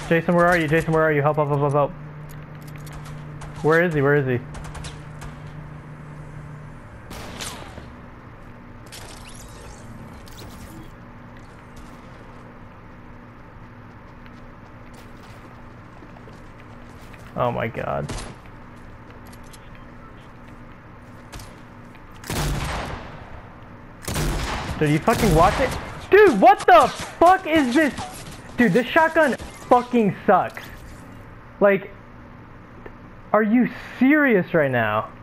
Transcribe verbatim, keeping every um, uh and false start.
Jason, where are you? Jason, where are you? Help, help, help, help, help. Where is he? Where is he? Oh my god. Dude, you fucking watch it? Dude, what the fuck is this? Dude, this shotgun fucking sucks. Like, are you serious right now?